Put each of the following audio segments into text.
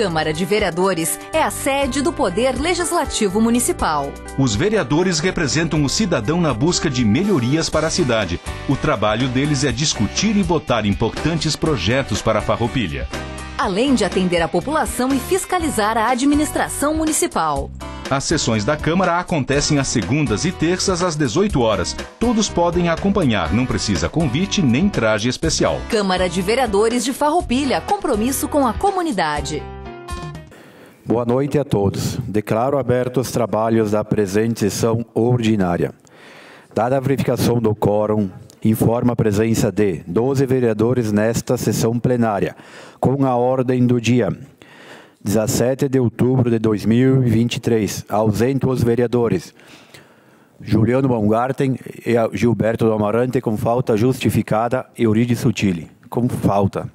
Câmara de Vereadores é a sede do Poder Legislativo Municipal. Os vereadores representam o cidadão na busca de melhorias para a cidade. O trabalho deles é discutir e votar importantes projetos para a Farroupilha, além de atender a população e fiscalizar a administração municipal. As sessões da Câmara acontecem às segundas e terças às 18 horas. Todos podem acompanhar, não precisa convite nem traje especial. Câmara de Vereadores de Farroupilha, compromisso com a comunidade. Boa noite a todos. Declaro abertos os trabalhos da presente sessão ordinária. Dada a verificação do quórum, informa a presença de 12 vereadores nesta sessão plenária, com a ordem do dia 17 de outubro de 2023. Ausente os vereadores Juliano Baumgarten e Gilberto do Amarante, com falta justificada, e Euridice Sutili, com falta.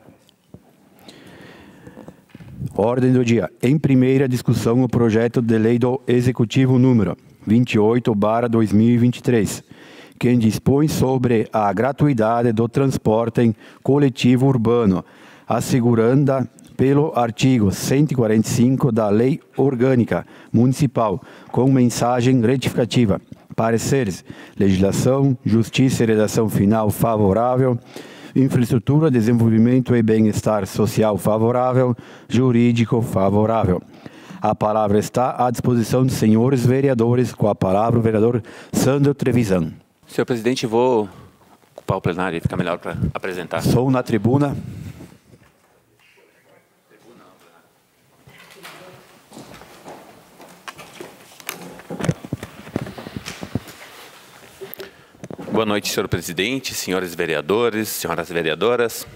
Ordem do dia. Em primeira discussão, o projeto de lei do Executivo número 28/2023, que dispõe sobre a gratuidade do transporte coletivo urbano, assegurada pelo artigo 145 da Lei Orgânica Municipal, com mensagem retificativa. Pareceres: legislação, justiça e redação final favorável, infraestrutura, desenvolvimento e bem-estar social favorável, jurídico favorável. A palavra está à disposição dos senhores vereadores. Com a palavra o vereador Sandro Trevisan. Senhor presidente, vou ocupar o plenário e fica melhor para apresentar. Sou na tribuna. Boa noite, senhor presidente, senhores vereadores, senhoras vereadoras.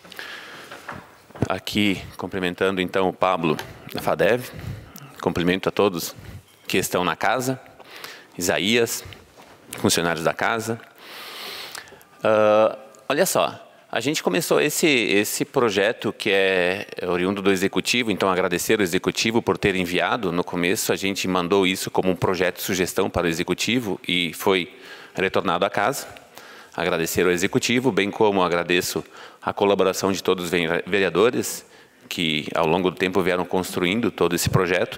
Aqui, cumprimentando, então, o Pablo da FADEV. Cumprimento a todos que estão na casa. Isaías, funcionários da casa. Olha só, a gente começou esse projeto que é oriundo do Executivo, então agradecer ao Executivo por ter enviado. No começo, a gente mandou isso como um projeto de sugestão para o Executivo e foi retornado à casa. Agradecer ao Executivo, bem como agradeço a colaboração de todos os vereadores que, ao longo do tempo, vieram construindo todo esse projeto.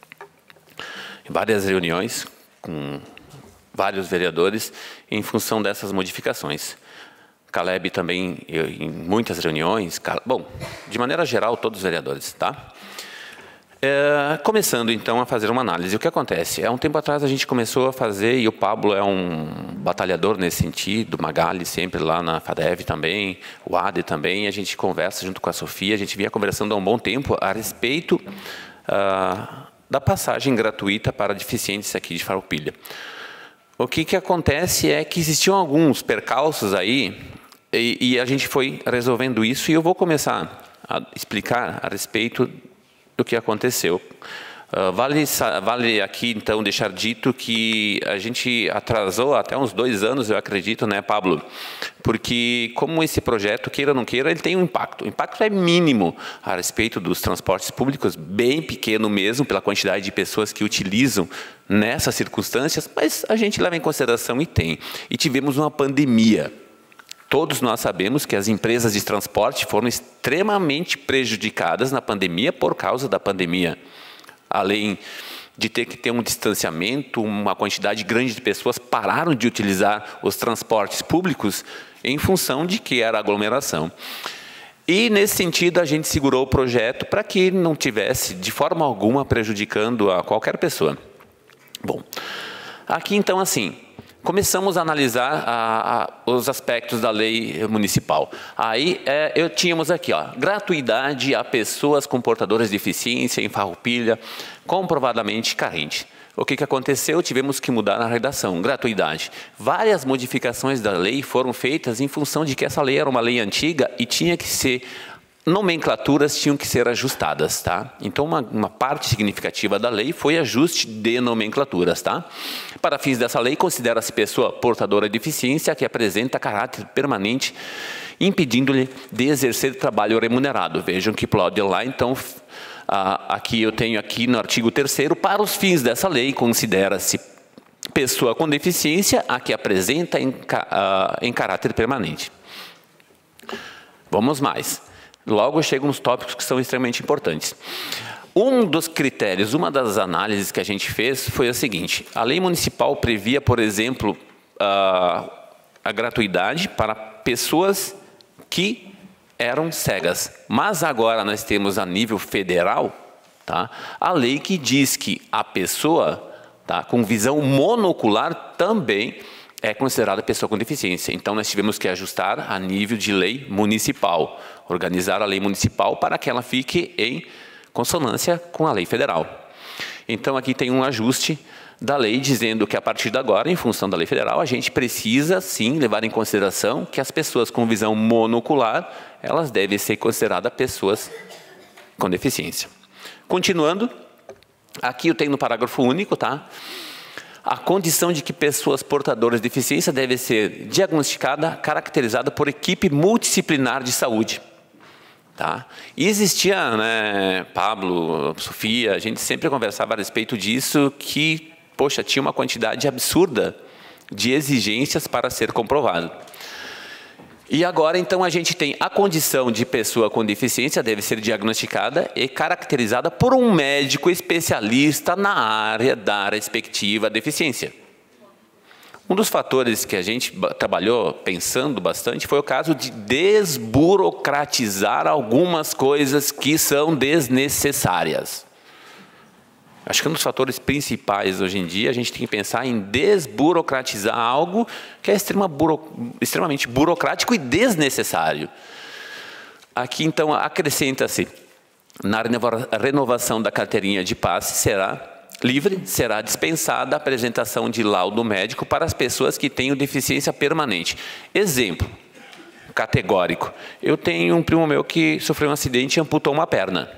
Várias reuniões com vários vereadores em função dessas modificações. Caleb também, em muitas reuniões. Bom, de maneira geral, todos os vereadores, tá? Começando, então, a fazer uma análise. O que acontece? Há um tempo atrás a gente começou a fazer, e o Pablo é um batalhador nesse sentido, o Magali sempre lá na FADEV também, o Ade também, a gente conversa junto com a Sofia, a gente vinha conversando há um bom tempo a respeito da passagem gratuita para deficientes aqui de Farroupilha. O que acontece é que existiam alguns percalços aí, e a gente foi resolvendo isso, e eu vou começar a explicar a respeito do que aconteceu. Vale aqui, então, deixar dito que a gente atrasou até uns 2 anos, eu acredito, né, Pablo? Porque, como esse projeto, queira ou não queira, ele tem um impacto. O impacto é mínimo a respeito dos transportes públicos, bem pequeno mesmo, pela quantidade de pessoas que utilizam nessas circunstâncias, mas a gente leva em consideração e tem. E tivemos uma pandemia. Todos nós sabemos que as empresas de transporte foram extremamente prejudicadas na pandemia por causa da pandemia. Além de ter que ter um distanciamento, uma quantidade grande de pessoas pararam de utilizar os transportes públicos em função de que era aglomeração. E, nesse sentido, a gente segurou o projeto para que não tivesse, de forma alguma, prejudicando a qualquer pessoa. Bom, aqui, então, assim, começamos a analisar os aspectos da lei municipal. Aí, tínhamos aqui, ó, gratuidade a pessoas com portadoras de deficiência em Farroupilha, comprovadamente carente. O que aconteceu? Tivemos que mudar a redação, gratuidade. Várias modificações da lei foram feitas em função de que essa lei era uma lei antiga e tinha que ser, nomenclaturas tinham que ser ajustadas, tá? Então, uma parte significativa da lei foi ajuste de nomenclaturas, tá? Para fins dessa lei, considera-se pessoa portadora de deficiência que apresenta caráter permanente, impedindo-lhe de exercer trabalho remunerado. Vejam que pode lá, então, aqui eu tenho aqui no artigo 3º, para os fins dessa lei, considera-se pessoa com deficiência a que apresenta em caráter permanente. Vamos mais. Logo chegam uns tópicos que são extremamente importantes. Um dos critérios, uma das análises que a gente fez foi a seguinte: a lei municipal previa, por exemplo, a gratuidade para pessoas que eram cegas. Mas agora nós temos a nível federal, tá, a lei que diz que a pessoa, tá, com visão monocular também é considerada pessoa com deficiência. Então nós tivemos que ajustar a nível de lei municipal, organizar a lei municipal para que ela fique em consonância com a lei federal. Então aqui tem um ajuste da lei dizendo que a partir de agora, em função da lei federal, a gente precisa sim levar em consideração que as pessoas com visão monocular, elas devem ser consideradas pessoas com deficiência. Continuando, aqui eu tenho no parágrafo único, tá? A condição de que pessoas portadoras de deficiência deve ser diagnosticada, caracterizada por equipe multidisciplinar de saúde. Tá? E existia, né, Pablo, Sofia, a gente sempre conversava a respeito disso, que, poxa, tinha uma quantidade absurda de exigências para ser comprovado. E agora, então, a gente tem a condição de pessoa com deficiência deve ser diagnosticada e caracterizada por um médico especialista na área da respectiva deficiência. Um dos fatores que a gente trabalhou pensando bastante foi o caso de desburocratizar algumas coisas que são desnecessárias. Acho que um dos fatores principais hoje em dia, a gente tem que pensar em desburocratizar algo que é extremamente burocrático e desnecessário. Aqui, então, acrescenta-se, na renovação da carteirinha de passe, será dispensada a apresentação de laudo médico para as pessoas que tenham deficiência permanente. Exemplo categórico. Eu tenho um primo meu que sofreu um acidente e amputou uma perna.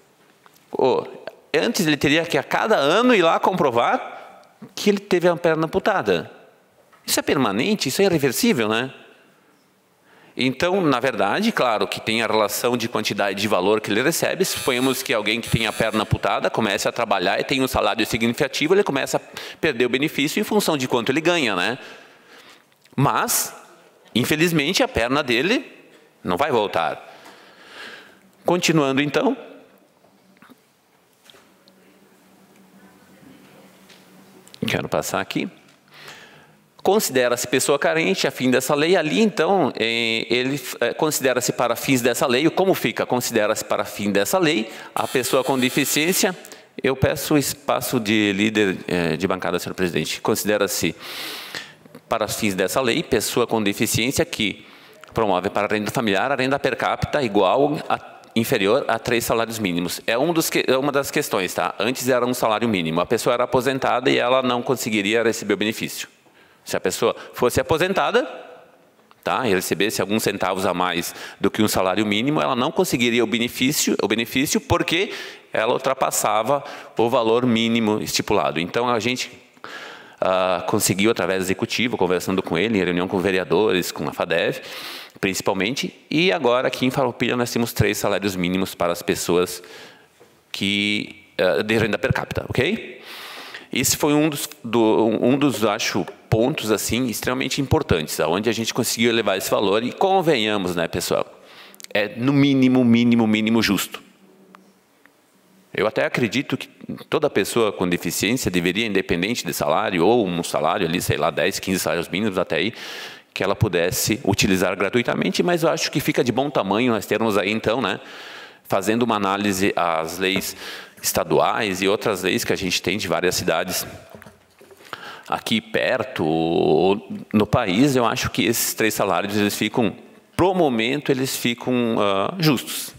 Antes ele teria que a cada ano ir lá comprovar que ele teve a perna amputada. Isso é permanente? Isso é irreversível, né? Então, na verdade, claro que tem a relação de quantidade de valor que ele recebe. Suponhamos que alguém que tem a perna amputada comece a trabalhar e tem um salário significativo, ele começa a perder o benefício em função de quanto ele ganha, né? Mas, infelizmente, a perna dele não vai voltar. Continuando, então. Quero passar aqui. Considera-se pessoa carente a fim dessa lei. Ali, então, ele considera-se para fins dessa lei. Como fica? Considera-se para fim dessa lei a pessoa com deficiência. Eu peço o espaço de líder de bancada, senhor presidente. Considera-se para fins dessa lei pessoa com deficiência que promove para a renda familiar a renda per capita inferior a 3 salários mínimos. É uma das questões, tá? Antes era um salário mínimo. A pessoa era aposentada e ela não conseguiria receber o benefício. Se a pessoa fosse aposentada, tá, e recebesse alguns centavos a mais do que um salário mínimo, ela não conseguiria o benefício porque ela ultrapassava o valor mínimo estipulado. Então, a gente conseguiu, através do executivo, conversando com ele, em reunião com vereadores, com a FADEV, principalmente, e agora aqui em Farroupilha nós temos 3 salários mínimos para as pessoas de renda per capita, ok? Esse foi um dos, acho, pontos assim extremamente importantes, onde a gente conseguiu elevar esse valor e convenhamos, né, pessoal, é no mínimo justo. Eu até acredito que toda pessoa com deficiência deveria, independente de salário, ou um salário ali, sei lá, 10, 15 salários mínimos até aí, que ela pudesse utilizar gratuitamente, mas eu acho que fica de bom tamanho nós termos aí, então, né, fazendo uma análise às leis estaduais e outras leis que a gente tem de várias cidades aqui perto no país, eu acho que esses 3 salários, eles ficam, pro momento, eles ficam justos.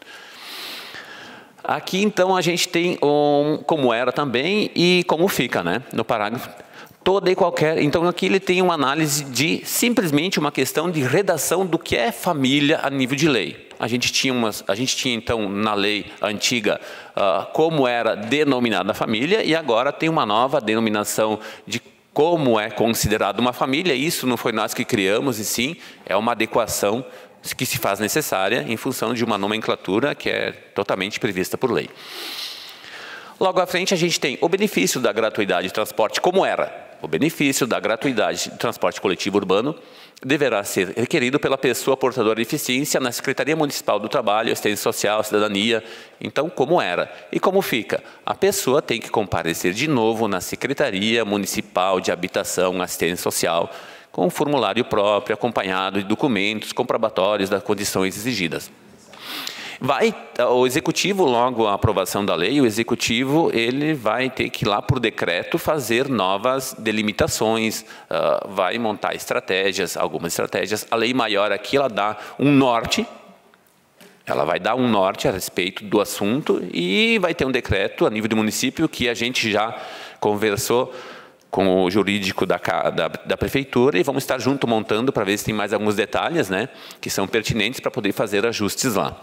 Aqui, então, a gente tem como era também e como fica, né, no parágrafo. Toda e qualquer... Então, aqui ele tem uma análise de simplesmente uma questão de redação do que é família a nível de lei. A gente tinha, então, na lei antiga, como era denominada a família, e agora tem uma nova denominação de como é considerada uma família. Isso não foi nós que criamos, e sim, é uma adequação que se faz necessária em função de uma nomenclatura que é totalmente prevista por lei. Logo à frente, a gente tem o benefício da gratuidade de transporte, como era. o benefício da gratuidade de transporte coletivo urbano deverá ser requerido pela pessoa portadora de deficiência na Secretaria Municipal do Trabalho, Assistência Social, Cidadania. Então, como era? E como fica? A pessoa tem que comparecer de novo na Secretaria Municipal de Habitação, Assistência Social, com um formulário próprio, acompanhado de documentos comprobatórios das condições exigidas. O Executivo, logo a aprovação da lei, o Executivo ele vai ter que, lá por decreto, fazer novas delimitações, vai montar estratégias, algumas estratégias. A lei maior aqui, ela dá um norte, ela vai dar um norte a respeito do assunto e vai ter um decreto a nível do município que a gente já conversou com o jurídico da prefeitura e vamos estar junto montando para ver se tem mais alguns detalhes, né, que são pertinentes para poder fazer ajustes lá.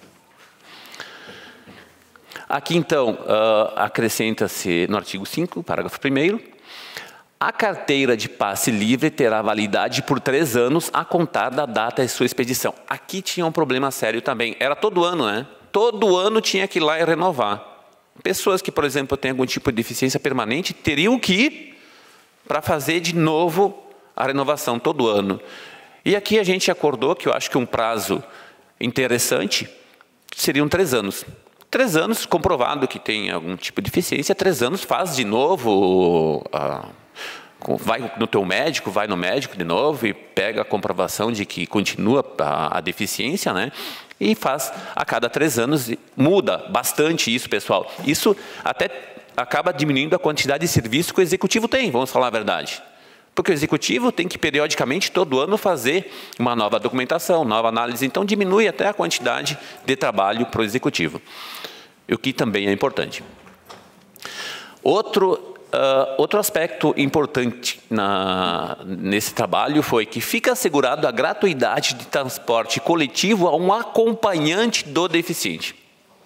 Aqui, então, acrescenta-se no artigo 5, parágrafo 1º, a carteira de passe livre terá validade por 3 anos a contar da data de sua expedição. Aqui tinha um problema sério também. Era todo ano, né? Todo ano tinha que ir lá e renovar. Pessoas que, por exemplo, têm algum tipo de deficiência permanente, teriam que ir para fazer de novo a renovação todo ano. E aqui a gente acordou que eu acho que um prazo interessante seriam 3 anos. 3 anos, comprovado que tem algum tipo de deficiência, 3 anos faz de novo, vai no teu médico, vai no médico de novo e pega a comprovação de que continua a deficiência, né? E faz a cada 3 anos, muda bastante isso, pessoal. Isso até acaba diminuindo a quantidade de serviço que o Executivo tem, vamos falar a verdade. Porque o Executivo tem que, periodicamente, todo ano, fazer uma nova documentação, nova análise. Então, diminui até a quantidade de trabalho para o Executivo, o que também é importante. Outro aspecto importante nesse trabalho foi que fica assegurado a gratuidade de transporte coletivo a um acompanhante do deficiente.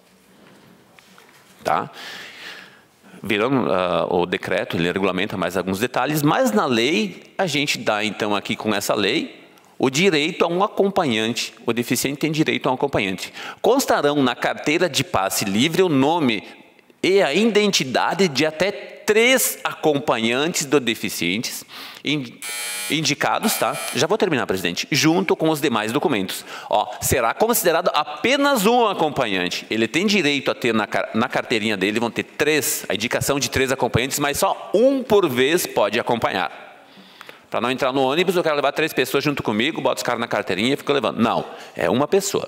Tá? Viram o decreto, ele regulamenta mais alguns detalhes, mas na lei, a gente dá então aqui com essa lei, o direito a um acompanhante, o deficiente tem direito a um acompanhante. Constarão na carteira de passe livre o nome e a identidade de até 3 acompanhantes do deficientes, indicados, tá? Já vou terminar, presidente. Junto com os demais documentos. Será considerado apenas um acompanhante. Ele tem direito a ter na carteirinha dele, vão ter 3, a indicação de 3 acompanhantes, mas só um por vez pode acompanhar. Para não entrar no ônibus, eu quero levar 3 pessoas junto comigo, boto os caras na carteirinha e fico levando. Não, é uma pessoa.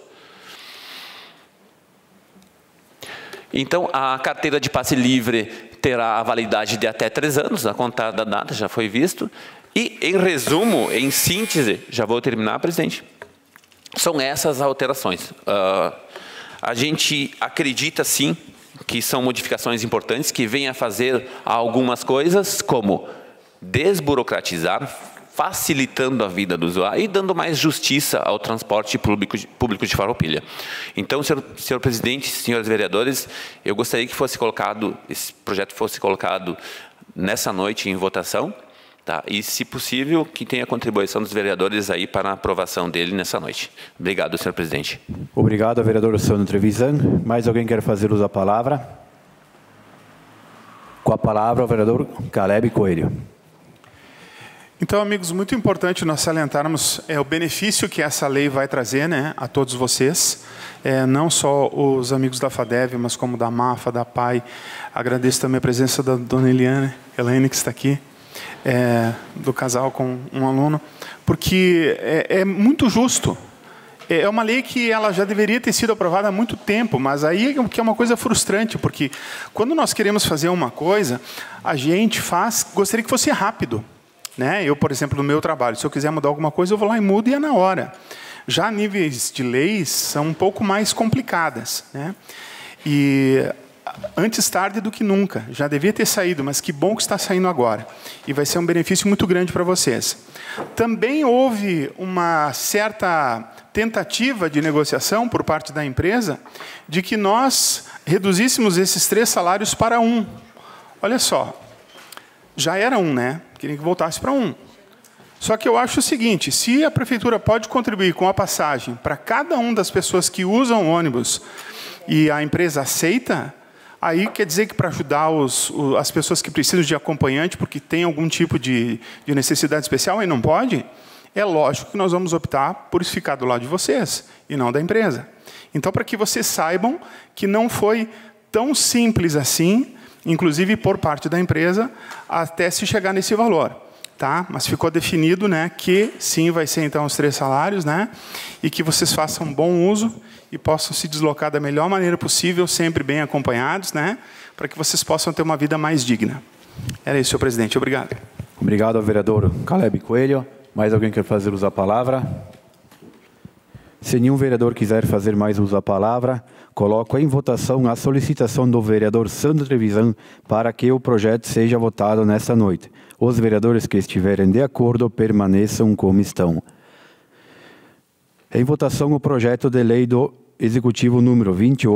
Então, a carteira de passe livre terá a validade de até 3 anos, a contar da data, já foi visto. E, em resumo, em síntese, já vou terminar, presidente, são essas alterações. A gente acredita, sim, que são modificações importantes, que vêm a fazer algumas coisas, como desburocratizar, facilitando a vida do usuário e dando mais justiça ao transporte público de Farroupilha. Então, senhor presidente, senhores vereadores, eu gostaria que esse projeto fosse colocado nessa noite em votação, tá? E, se possível, que tenha a contribuição dos vereadores aí para a aprovação dele nessa noite. Obrigado, senhor presidente. Obrigado, vereador Sandro Trevisan. Mais alguém quer fazer uso da palavra? Com a palavra, o vereador Caleb Coelho. Então, amigos, muito importante nós salientarmos o benefício que essa lei vai trazer, né, a todos vocês, não só os amigos da FADEV, mas como da MAFA, da PAI. Agradeço também a presença da dona Elaine, que está aqui, do casal com um aluno, porque é muito justo. É uma lei que ela já deveria ter sido aprovada há muito tempo, mas aí que é uma coisa frustrante, porque quando nós queremos fazer uma coisa, a gente gostaria que fosse rápido. Né? Eu, por exemplo, no meu trabalho, se eu quiser mudar alguma coisa, eu vou lá e mudo e é na hora. Já níveis de leis são um pouco mais complicadas, né? E antes tarde do que nunca. Já devia ter saído, mas que bom que está saindo agora. E vai ser um benefício muito grande para vocês. Também houve uma certa tentativa de negociação por parte da empresa de que nós reduzíssemos esses 3 salários para 1. Olha só, já era 1, né? Queria que voltasse para 1. Só que eu acho o seguinte, se a prefeitura pode contribuir com a passagem para cada uma das pessoas que usam o ônibus e a empresa aceita, Aí quer dizer que para ajudar as pessoas que precisam de acompanhante, porque tem algum tipo de necessidade especial e não pode, é lógico que nós vamos optar por isso ficar do lado de vocês e não da empresa. Então, para que vocês saibam que não foi tão simples assim, inclusive por parte da empresa, até se chegar nesse valor. Tá? Mas ficou definido, né, que sim, vai ser então os 3 salários, né, e que vocês façam bom uso e possam se deslocar da melhor maneira possível, sempre bem acompanhados, né, para que vocês possam ter uma vida mais digna. Era isso, senhor presidente. Obrigado. Obrigado ao vereador Caleb Coelho. Mais alguém quer fazer uso da palavra? Se nenhum vereador quiser fazer mais uso da palavra, coloco em votação a solicitação do vereador Sandro Trevisan para que o projeto seja votado nesta noite. Os vereadores que estiverem de acordo permaneçam como estão. Em votação o projeto de lei do Executivo número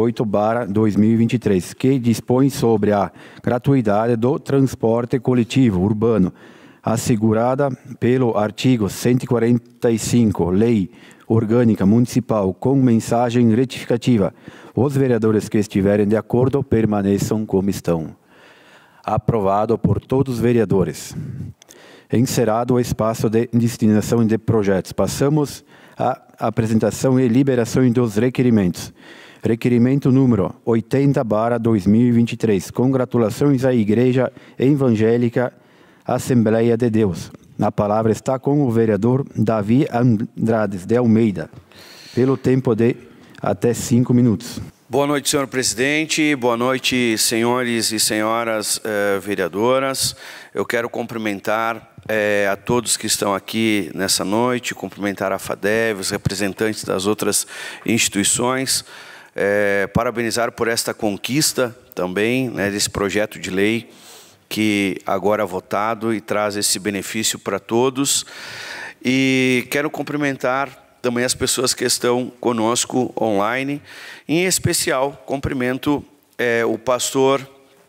28/2023, que dispõe sobre a gratuidade do transporte coletivo urbano, assegurada pelo artigo 145, Lei Orgânica Municipal, com mensagem retificativa. Os vereadores que estiverem de acordo permaneçam como estão. Aprovado por todos os vereadores. Encerrado o espaço de destinação de projetos. Passamos à apresentação e liberação dos requerimentos. Requerimento número 80/2023. Congratulações à Igreja Evangélica Assembleia de Deus. A palavra está com o vereador Davi Andrades de Almeida, pelo tempo de até 5 minutos. Boa noite, senhor presidente. Boa noite, senhores e senhoras vereadoras. Eu quero cumprimentar a todos que estão aqui nessa noite, cumprimentar a FADEV, os representantes das outras instituições, parabenizar por esta conquista também, né, desse projeto de lei que agora é votado e traz esse benefício para todos. E quero cumprimentar também as pessoas que estão conosco online. Em especial, cumprimento o pastor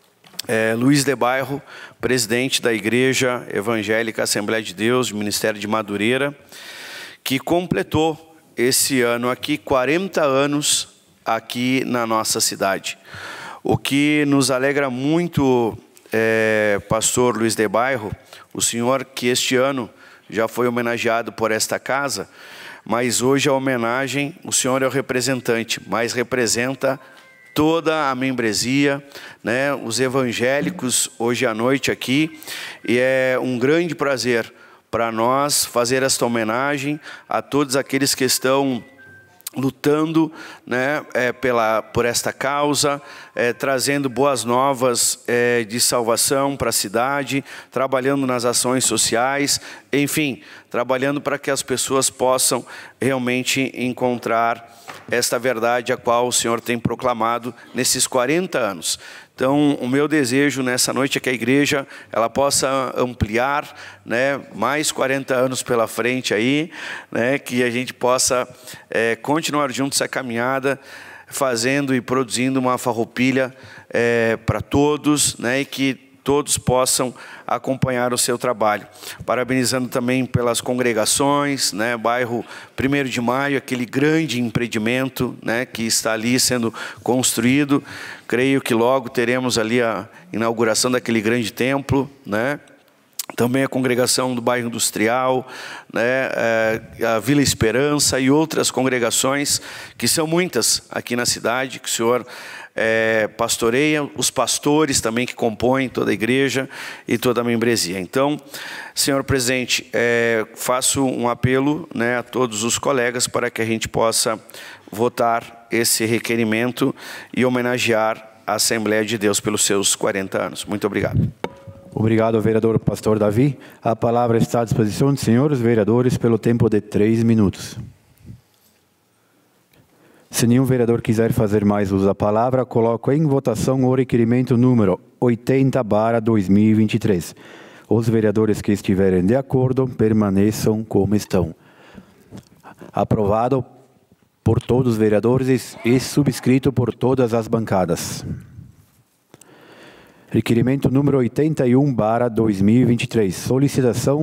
Luiz de Bairro, presidente da Igreja Evangélica Assembleia de Deus, do Ministério de Madureira, que completou esse ano aqui 40 anos aqui na nossa cidade. O que nos alegra muito, pastor Luiz de Bairro, o senhor que este ano já foi homenageado por esta casa, mas hoje a homenagem, o senhor é o representante, mas representa toda a membresia, né, os evangélicos hoje à noite aqui, e é um grande prazer para nós fazer esta homenagem a todos aqueles que estão lutando, né, por esta causa, trazendo boas novas de salvação para a cidade, trabalhando nas ações sociais, enfim, trabalhando para que as pessoas possam realmente encontrar esta verdade a qual o Senhor tem proclamado nesses 40 anos. Então, o meu desejo nessa noite é que a igreja ela possa ampliar, né, mais 40 anos pela frente aí, né, que a gente possa continuar juntos essa caminhada, fazendo e produzindo uma farroupilha para todos, né, e que todos possam acompanhar o seu trabalho. Parabenizando também pelas congregações, né, bairro 1º de Maio, aquele grande empreendimento, né, que está ali sendo construído. Creio que logo teremos ali a inauguração daquele grande templo, né? Também a congregação do bairro Industrial, né, a Vila Esperança e outras congregações, que são muitas aqui na cidade, que o senhor pastoreia, os pastores também que compõem toda a igreja e toda a membresia. Então, senhor presidente, faço um apelo, né, a todos os colegas para que a gente possa votar esse requerimento e homenagear a Assembleia de Deus pelos seus 40 anos. Muito obrigado. Obrigado, vereador pastor Davi. A palavra está à disposição dos senhores vereadores pelo tempo de 3 minutos. Se nenhum vereador quiser fazer mais uso da palavra, coloco em votação o requerimento número 80/2023. Os vereadores que estiverem de acordo permaneçam como estão. Aprovado por todos os vereadores e subscrito por todas as bancadas. Requerimento número 81/2023.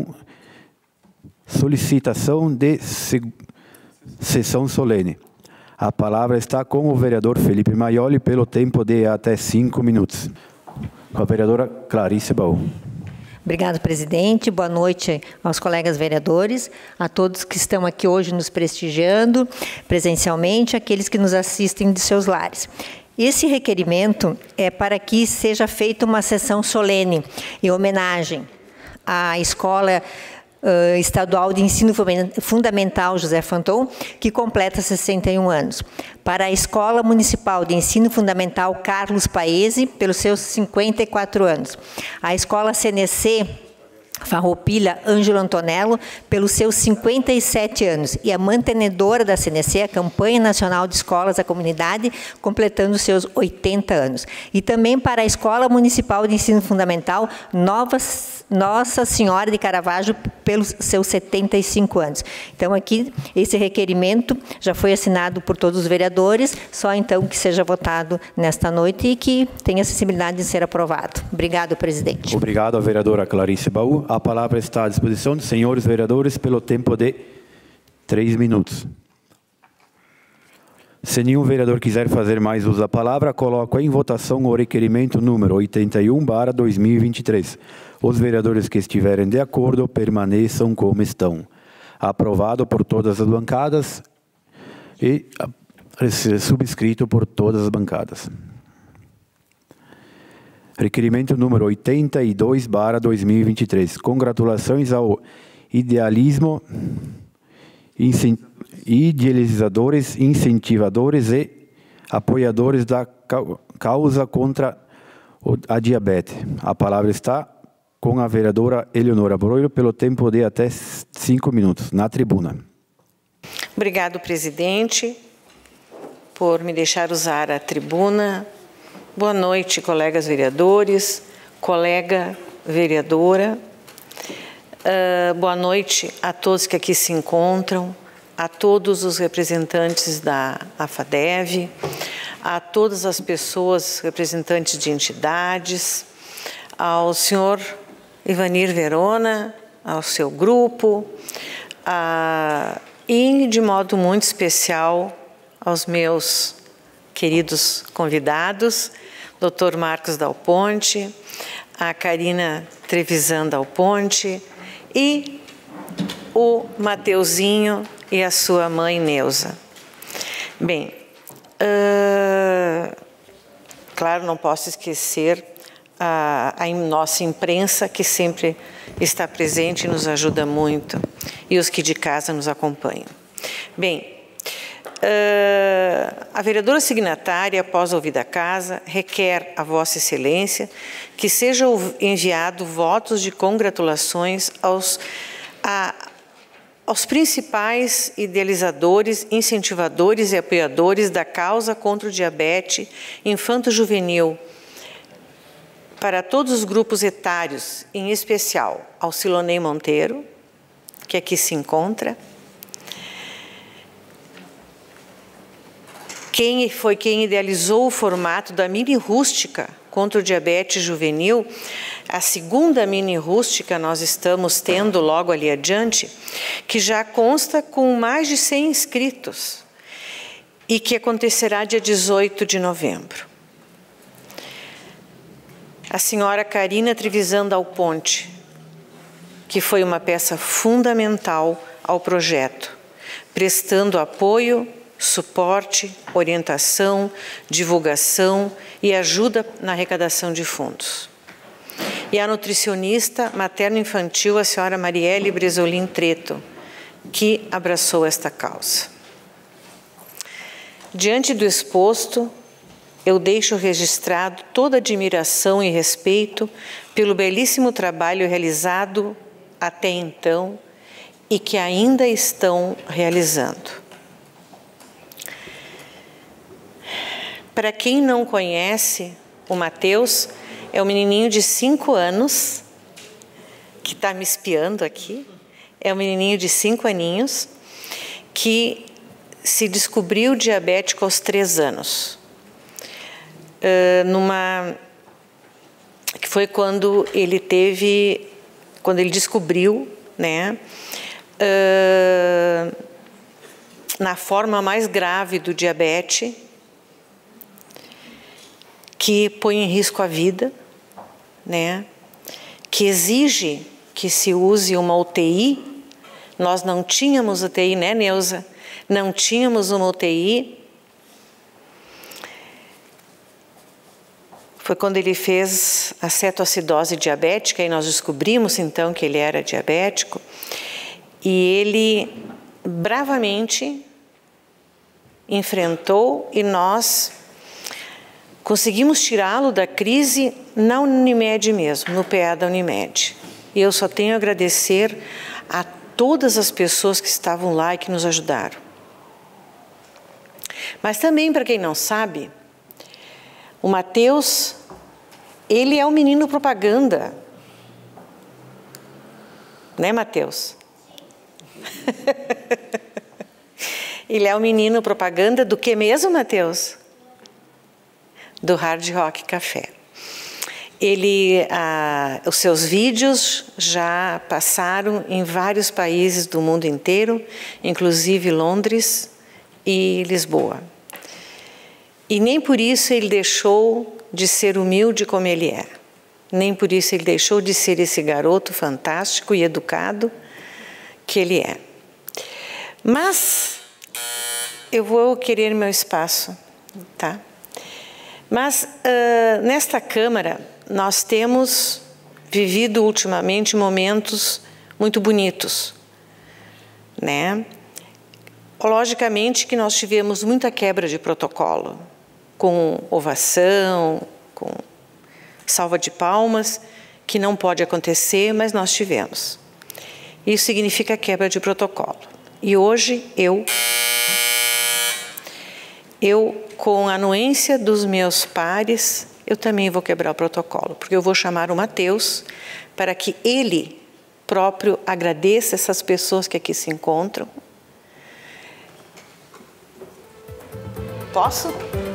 Solicitação de sessão solene. A palavra está com o vereador Felipe Maioli pelo tempo de até 5 minutos. Com a vereadora Clarice Baú. Obrigado, presidente. Boa noite aos colegas vereadores, a todos que estão aqui hoje nos prestigiando presencialmente, aqueles que nos assistem de seus lares. Esse requerimento é para que seja feita uma sessão solene em homenagem à Escola Estadual de Ensino Fundamental José Fanton, que completa 61 anos. Para a Escola Municipal de Ensino Fundamental Carlos Paese, pelos seus 54 anos. A Escola CNC Farroupilha Ângelo Antonello, pelos seus 57 anos, e a mantenedora da CNC, a Campanha Nacional de Escolas da Comunidade, completando seus 80 anos. E também para a Escola Municipal de Ensino Fundamental Nossa Senhora de Caravaggio, pelos seus 75 anos. Então, aqui, esse requerimento já foi assinado por todos os vereadores, só então que seja votado nesta noite e que tenha acessibilidade de ser aprovado. Obrigado, presidente. Obrigado, a vereadora Clarice Baú. A palavra está à disposição dos senhores vereadores pelo tempo de 3 minutos. Se nenhum vereador quiser fazer mais uso da palavra, coloco em votação o requerimento número 81/2023. Os vereadores que estiverem de acordo permaneçam como estão. Aprovado por todas as bancadas e subscrito por todas as bancadas. Requerimento número 82/2023. Congratulações ao idealizadores, incentivadores e apoiadores da causa contra a diabetes. A palavra está com a vereadora Eleonora Broilo pelo tempo de até 5 minutos, na tribuna. Obrigado, presidente, por me deixar usar a tribuna. Boa noite, colegas vereadores, colega vereadora. Boa noite a todos que aqui se encontram, a todos os representantes da AFADEV, a todas as pessoas representantes de entidades, ao senhor Ivanir Verona, ao seu grupo, e de modo muito especial aos meus queridos convidados, Dr. Marcos Dal Ponte, a Karina Trevisan Dal Ponte e o Mateuzinho e a sua mãe Neuza. Bem, claro, não posso esquecer a nossa imprensa, que sempre está presente e nos ajuda muito, e os que de casa nos acompanham. Bem, a vereadora signatária, após ouvida a casa, requer a Vossa Excelência que seja enviado votos de congratulações aos principais idealizadores, incentivadores e apoiadores da causa contra o diabetes infanto-juvenil, para todos os grupos etários, em especial ao Silonei Monteiro, que aqui se encontra, quem idealizou o formato da mini rústica contra o diabetes juvenil. A segunda mini rústica nós estamos tendo logo ali adiante, que já consta com mais de 100 inscritos e que acontecerá dia 18 de novembro. A senhora Karina Trevisan Dal Ponte, que foi uma peça fundamental ao projeto, prestando apoio, suporte, orientação, divulgação e ajuda na arrecadação de fundos. E a nutricionista materno-infantil, a senhora Marielle Bresolin Treto, que abraçou esta causa. Diante do exposto, eu deixo registrado toda a admiração e respeito pelo belíssimo trabalho realizado até então e que ainda estão realizando. Para quem não conhece, o Mateus é um menininho de 5 anos, que está me espiando aqui. É um menininho de 5 aninhos, que se descobriu diabético aos 3 anos. Que foi quando ele descobriu, né, na forma mais grave do diabetes, que põe em risco a vida, né? Que exige que se use uma UTI. Nós não tínhamos UTI, né, Neuza? Não tínhamos uma UTI. Foi quando ele fez a cetoacidose diabética e nós descobrimos então que ele era diabético. E ele bravamente enfrentou e nós conseguimos tirá-lo da crise na Unimed mesmo, no PA da Unimed. E eu só tenho a agradecer a todas as pessoas que estavam lá e que nos ajudaram. Mas também, para quem não sabe, o Matheus, ele é o menino propaganda. Né, Matheus? Ele é o menino propaganda do que mesmo, Matheus? Do Hard Rock Café. Os seus vídeos já passaram em vários países do mundo inteiro, inclusive Londres e Lisboa. E nem por isso ele deixou de ser humilde como ele é. Nem por isso ele deixou de ser esse garoto fantástico e educado que ele é. Mas eu vou querer meu espaço, tá? Mas nesta Câmara nós temos vivido ultimamente momentos muito bonitos, né? Logicamente que nós tivemos muita quebra de protocolo, com ovação, com salva de palmas, que não pode acontecer, mas nós tivemos. Isso significa quebra de protocolo. E hoje eu com a anuência dos meus pares, eu também vou quebrar o protocolo, porque eu vou chamar o Matheus para que ele próprio agradeça essas pessoas que aqui se encontram. Posso?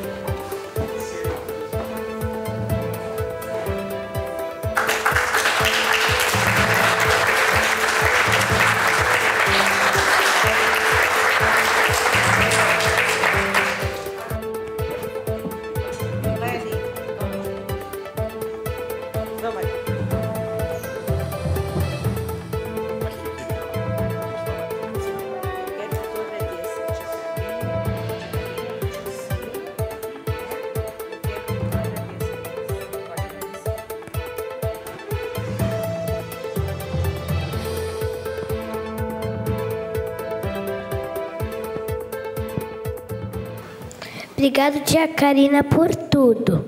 Obrigado, tia Karina, por tudo.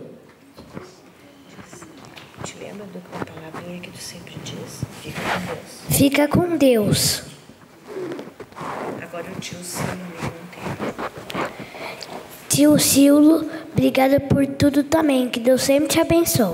Te lembra da palavrinha que tu sempre diz? Fica com Deus. Fica com Deus. Agora o tio Silo não tem. Tio Silo, obrigada por tudo também. Que Deus sempre te abençoe.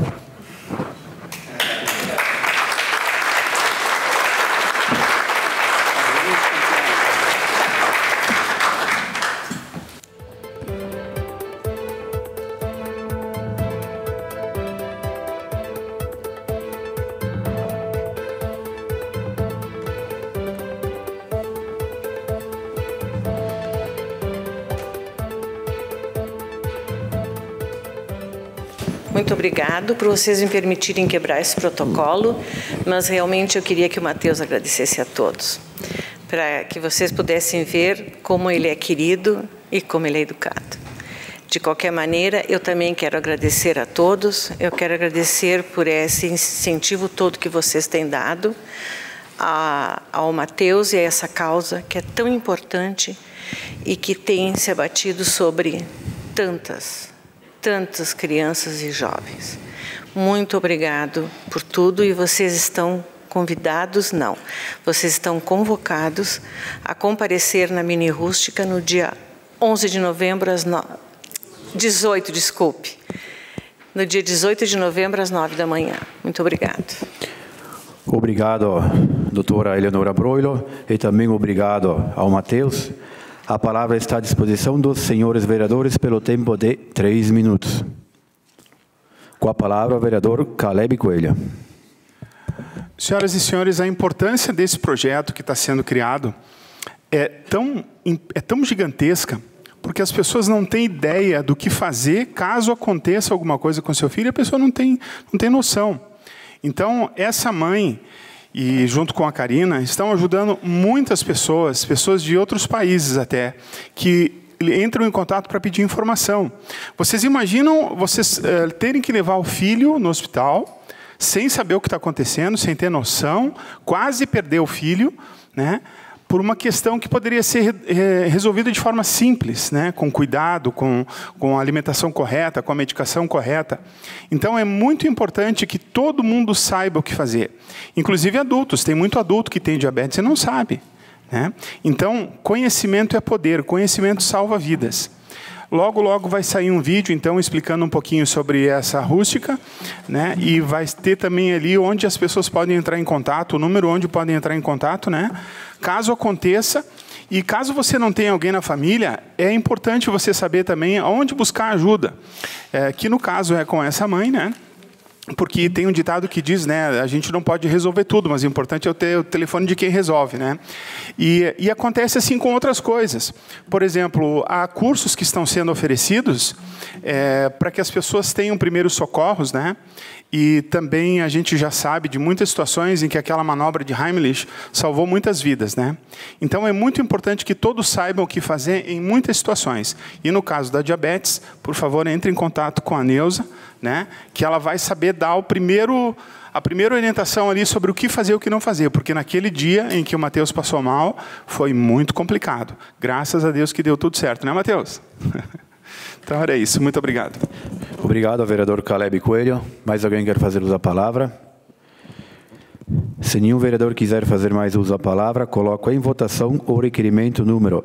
Muito obrigado por vocês me permitirem quebrar esse protocolo, mas realmente eu queria que o Matheus agradecesse a todos, para que vocês pudessem ver como ele é querido e como ele é educado. De qualquer maneira, eu também quero agradecer a todos, eu quero agradecer por esse incentivo todo que vocês têm dado ao Matheus e a essa causa que é tão importante e que tem se abatido sobre tantas crianças e jovens. Muito obrigado por tudo e vocês estão convidados, não, vocês estão convocados a comparecer na Mini Rústica no dia 11 de novembro às 18, desculpe. No dia 18 de novembro às 9 da manhã. Muito obrigado. Obrigado, doutora Eleonora Broilo, e também obrigado ao Matheus. A palavra está à disposição dos senhores vereadores pelo tempo de 3 minutos. Com a palavra, o vereador Caleb Coelho. Senhoras e senhores, a importância desse projeto que está sendo criado é tão gigantesca, porque as pessoas não têm ideia do que fazer caso aconteça alguma coisa com seu filho, e a pessoa não tem noção. Então, essa mãe, e junto com a Karina, estão ajudando muitas pessoas de outros países até, que entram em contato para pedir informação. Vocês imaginam vocês terem que levar o filho no hospital, sem saber o que está acontecendo, sem ter noção, quase perder o filho, né, por uma questão que poderia ser resolvida de forma simples, né, com cuidado, com a alimentação correta, com a medicação correta. Então, é muito importante que todo mundo saiba o que fazer. Inclusive adultos. Tem muito adulto que tem diabetes e não sabe, né? Então, conhecimento é poder, conhecimento salva vidas. Logo, logo vai sair um vídeo, então, explicando um pouquinho sobre essa rústica, né? E vai ter também ali onde as pessoas podem entrar em contato, o número onde podem entrar em contato, né? Caso aconteça, e caso você não tenha alguém na família, é importante você saber também aonde buscar ajuda. Que no caso é com essa mãe, né? Porque tem um ditado que diz, né, a gente não pode resolver tudo, mas o importante é ter o telefone de quem resolve, né? E acontece assim com outras coisas. Por exemplo, há cursos que estão sendo oferecidos para que as pessoas tenham primeiros socorros, né? E também a gente já sabe de muitas situações em que aquela manobra de Heimlich salvou muitas vidas, né? Então é muito importante que todos saibam o que fazer em muitas situações. E no caso da diabetes, por favor, entre em contato com a Neuza, né? Que ela vai saber dar a primeira orientação ali sobre o que fazer e o que não fazer, porque naquele dia em que o Mateus passou mal, foi muito complicado. Graças a Deus que deu tudo certo, né, Mateus? Então era isso. Muito obrigado. Obrigado, vereador Caleb Coelho. Mais alguém quer fazer uso da palavra? Se nenhum vereador quiser fazer mais uso da palavra, coloco em votação o requerimento número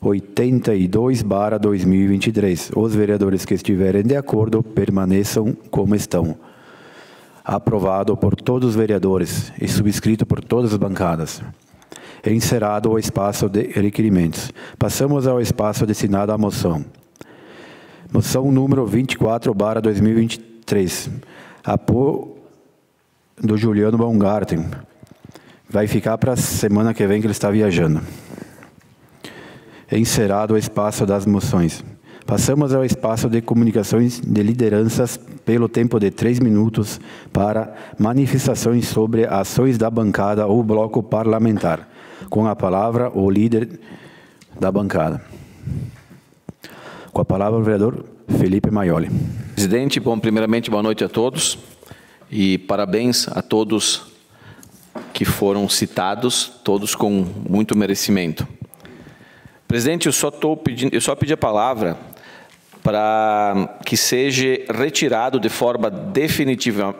82/2023. Os vereadores que estiverem de acordo permaneçam como estão. Aprovado por todos os vereadores e subscrito por todas as bancadas. Encerrado o espaço de requerimentos. Passamos ao espaço destinado à moção. Moção número 24/2023. Apoio do Juliano Baumgarten. Vai ficar para a semana que vem que ele está viajando. Encerrado o espaço das moções. Passamos ao espaço de comunicações de lideranças pelo tempo de 3 minutos para manifestações sobre ações da bancada ou bloco parlamentar. Com a palavra, o líder da bancada. Com a palavra, o vereador Felipe Maioli. Presidente, bom, primeiramente, boa noite a todos e parabéns a todos que foram citados, todos com muito merecimento. Presidente, eu só pedi a palavra para que seja retirado de forma definitiva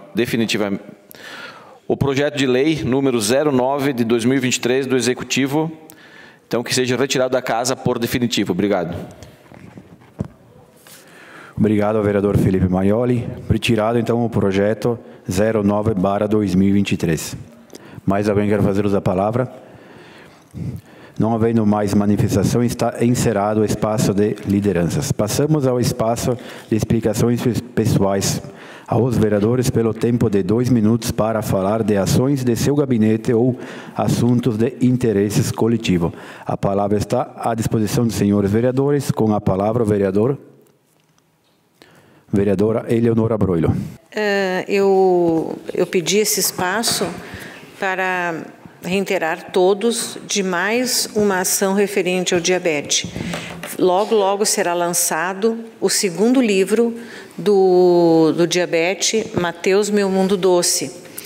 o projeto de lei número 09 de 2023 do Executivo, então que seja retirado da casa por definitivo. Obrigado. Obrigado ao vereador Felipe Maioli. Retirado, então, o projeto 09/2023. Mais alguém quer fazer uso da palavra? Não havendo mais manifestação, está encerrado o espaço de lideranças. Passamos ao espaço de explicações pessoais aos vereadores pelo tempo de 2 minutos para falar de ações de seu gabinete ou assuntos de interesses coletivo. A palavra está à disposição dos senhores vereadores. Com a palavra, o vereadora Eleonora Broilo. Eu pedi esse espaço para reiterar todos de mais uma ação referente ao diabetes. Logo, logo será lançado o 2º livro do diabetes, Mateus, Meu Mundo Doce.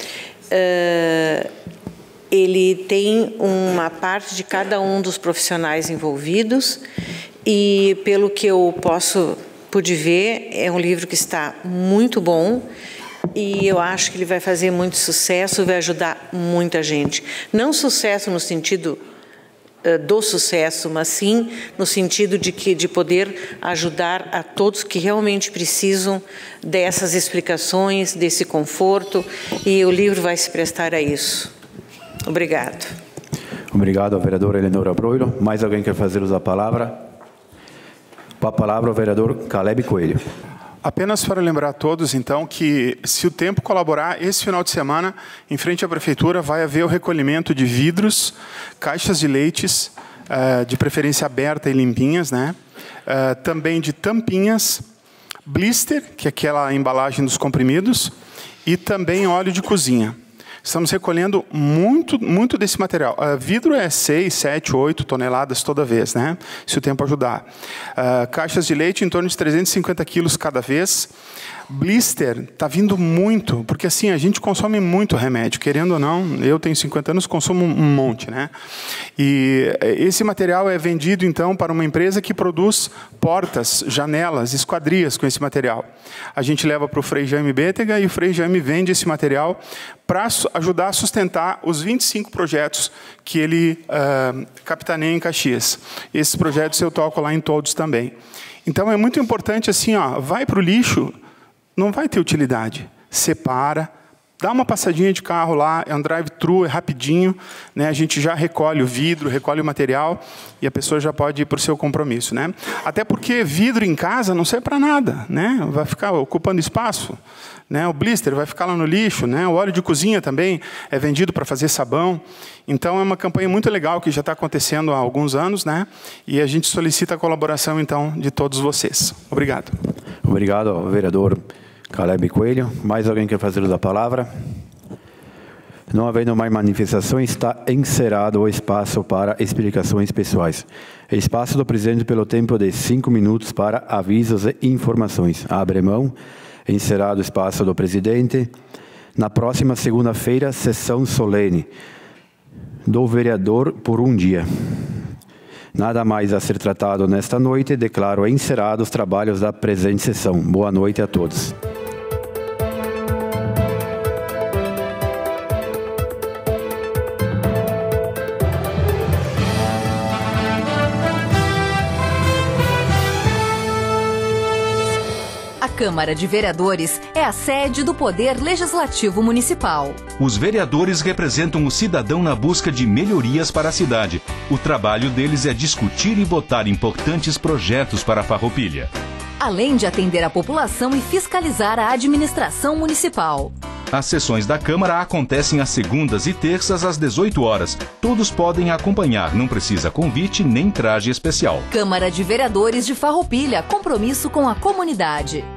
Ele tem uma parte de cada um dos profissionais envolvidos e, pelo que eu pude ver, é um livro que está muito bom e eu acho que ele vai fazer muito sucesso, vai ajudar muita gente. Não sucesso no sentido do sucesso, mas sim no sentido de poder ajudar a todos que realmente precisam dessas explicações, desse conforto, e o livro vai se prestar a isso. Obrigado. Obrigado ao vereador Eleonora Broilo. Mais alguém quer fazer uso da palavra? Com a palavra, o vereador Caleb Coelho. Apenas para lembrar a todos, então, que se o tempo colaborar, esse final de semana, em frente à prefeitura, vai haver o recolhimento de vidros, caixas de leites, de preferência aberta e limpinhas, né? Também de tampinhas, blister, que é aquela embalagem dos comprimidos, e também óleo de cozinha. Estamos recolhendo muito desse material. Vidro é 6, 7, 8 toneladas toda vez, né? Se o tempo ajudar. Caixas de leite em torno de 350 quilos cada vez. Blister está vindo muito, porque assim, a gente consome muito remédio, querendo ou não, eu tenho 50 anos, consumo um monte, né? E esse material é vendido, então, para uma empresa que produz portas, janelas, esquadrias com esse material. A gente leva para o Frei Jaime Bétega e o Frei Jaime vende esse material para ajudar a sustentar os 25 projetos que ele capitaneia em Caxias. Esses projetos eu toco lá em todos também. Então, é muito importante, assim, ó, vai para o lixo, não vai ter utilidade. Separa, dá uma passadinha de carro lá, é um drive-thru, é rapidinho, né? A gente já recolhe o vidro, recolhe o material e a pessoa já pode ir para o seu compromisso, né? Até porque vidro em casa não serve para nada, né? Vai ficar ocupando espaço, né? O blister vai ficar lá no lixo, né? O óleo de cozinha também é vendido para fazer sabão. Então é uma campanha muito legal que já está acontecendo há alguns anos, né? E a gente solicita a colaboração então de todos vocês. Obrigado. Obrigado, vereador Caleb Coelho. Mais alguém quer fazer uso da palavra? Não havendo mais manifestações, está encerrado o espaço para explicações pessoais. Espaço do presidente pelo tempo de 5 minutos para avisos e informações. Abre mão. Encerrado o espaço do presidente. Na próxima segunda-feira, sessão solene do vereador por um dia. Nada mais a ser tratado nesta noite. Declaro encerrados os trabalhos da presente sessão. Boa noite a todos. A Câmara de Vereadores é a sede do Poder Legislativo Municipal. Os vereadores representam o cidadão na busca de melhorias para a cidade. O trabalho deles é discutir e votar importantes projetos para a Farroupilha. Além de atender a população e fiscalizar a administração municipal. As sessões da Câmara acontecem às segundas e terças às 18 horas. Todos podem acompanhar, não precisa convite nem traje especial. Câmara de Vereadores de Farroupilha, compromisso com a comunidade.